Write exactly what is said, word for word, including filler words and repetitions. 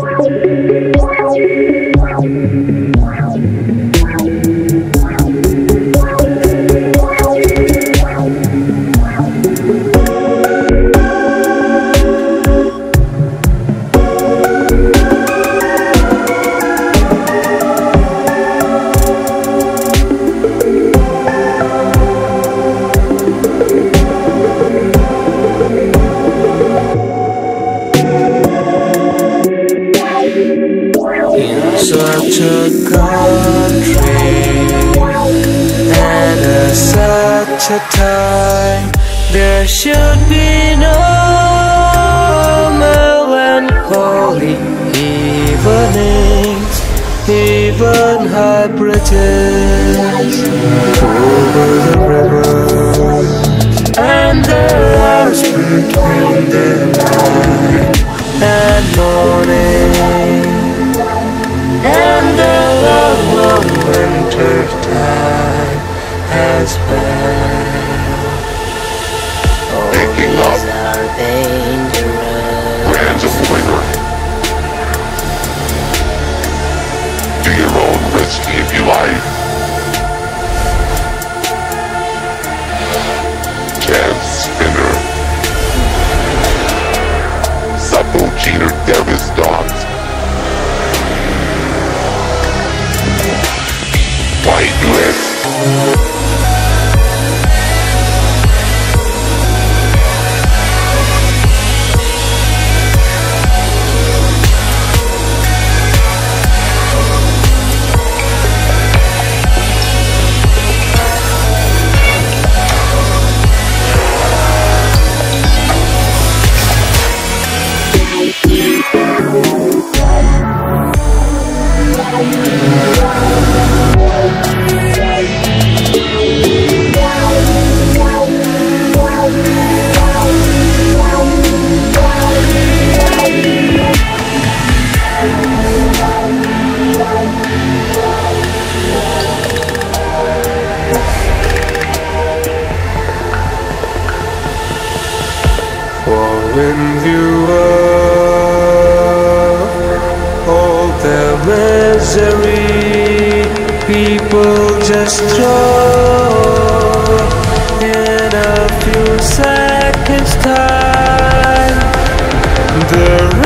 Such a country and at such a time, there should be no melancholy evenings, even high bridges over the river, and the hours between the night and morning. And the long, long winter time has passed. Picking up Are dangerous. brands of liquor. Do your own whiskey if you like. Jazz spinner. Safu, Jeeter, Doxxed dogs. Whitelist. For in view of all their misery, people just throw in a few seconds time the